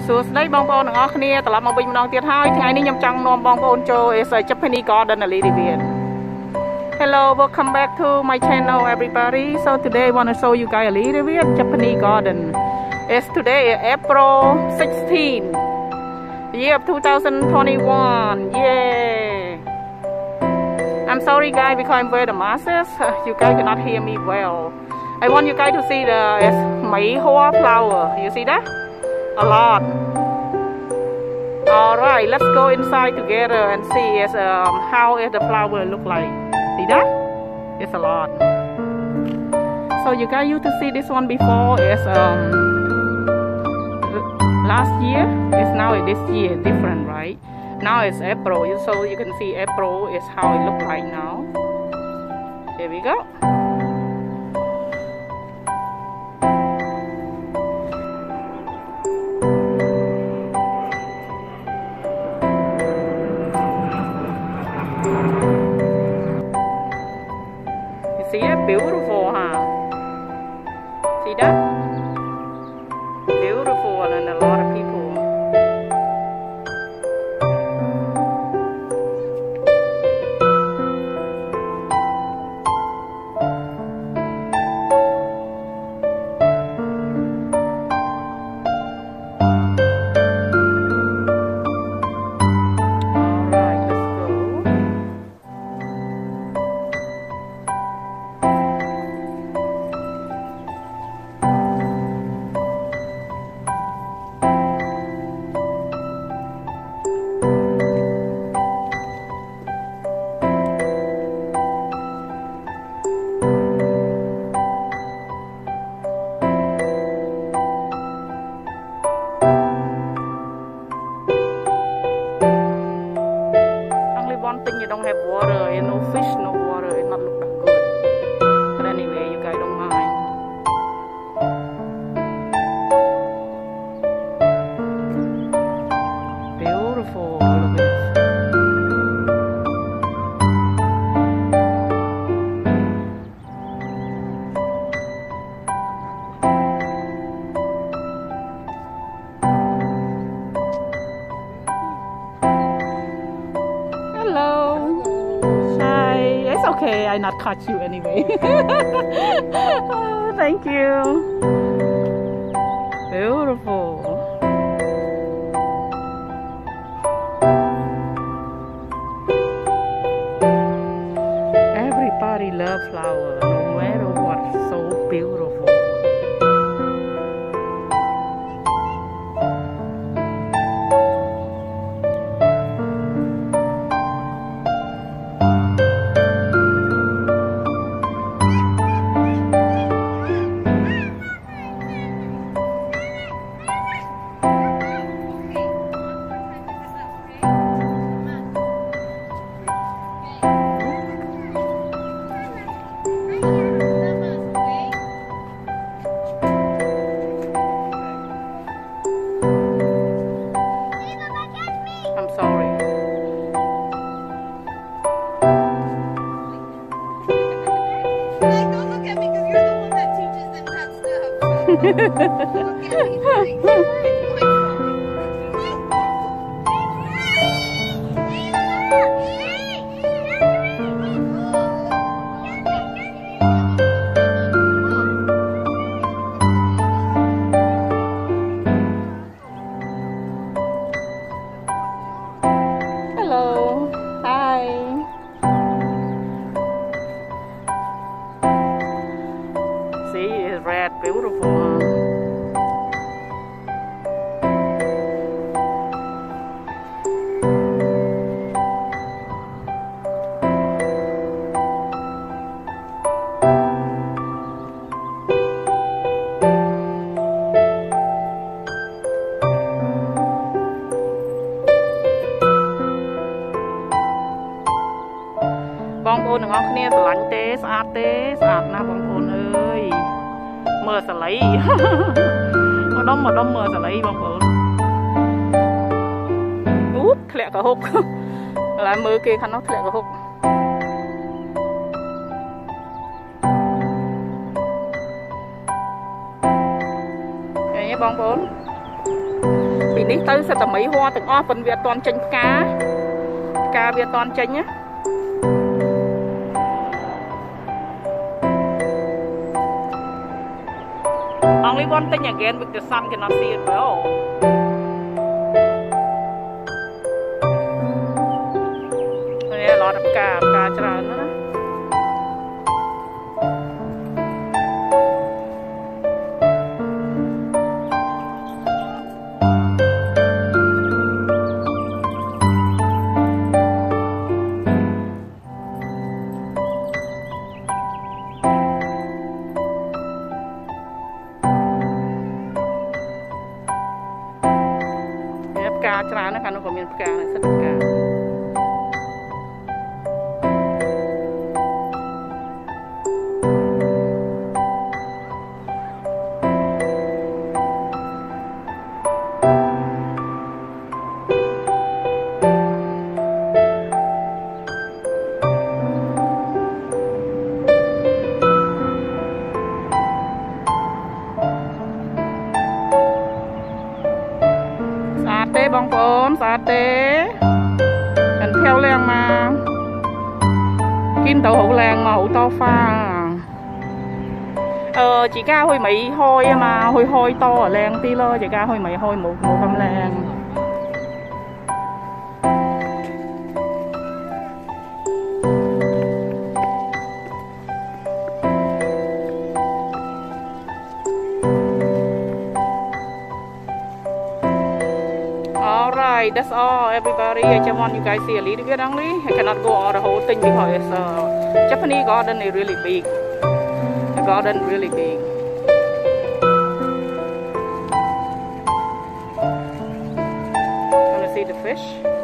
សួស្តីបងប្អូនទាំងអស់គ្នាត្រឡប់មកវិញម្ដងទៀតហើយថ្ងៃនេះខ្ញុំចង់នាំបងប្អូនចូល Japanese Garden Ali Riviera. Hello, welcome back to my channel everybody. So today I want to show you guys Ali Riviera Japanese Garden. It's today April 16, the year of 2021. Yay! I'm sorry guys because I'm wearing the masks. You guys cannot hear me well. I want you guys to see the Mei Hoa flower. You see that? A lot. Alright, let's go inside together and see how the flower look like. See that? It's a lot. So you guys used to see this one before. It's last year. It's now this year different, right? Now it's April, so you can see April is how it look like now. Here we go. See it? Beautiful, huh? See that? Beautiful and a lot of people. One thing, you don't have water, and no fish, no water, it not look that good. But anyway, you guys don't mind. Beautiful, look at this. Okay, I not catch you anyway. Oh, thank you. Beautiful. Everybody loves flowers, no matter what. So beautiful. I'm sorry. Don't look at me because you're the one that teaches them that stuff. Look at me. Hello. Hi. See, it's red, beautiful. Bong bồn đừng ngó kia lạnh té, sạch na bong bồn ơi, mưa sờ lấy, mà đom mưa sờ lấy bong bồn, úp lẹ cả hộp, lại mưa kia khăn nó lẹ cả hộp. Vậy nhé bong bồn. ní tới sẽ tầm mấy hoa từng o phần Việt toàn chanh cá Việt toàn chanh nhá. Only one thing again with the sun cannot see it well. A lot of cáច្រើនណា. Cáច្រើនណាស់ខាងនោះក៏មានផ្កាដែរសិតផ្កា bong bóng xa tế anh theo làng mà kim tàu hậu làng mà hậu to pha chỉ ca hồi mấy hôi mà hôi to ở làng tí lơ chỉ ca hồi mấy hôi một trăm làng. Alright, that's all everybody. I just want you guys to see a little bit only. I cannot go all the whole thing because Japanese garden is really big. The garden really big. Want to see the fish?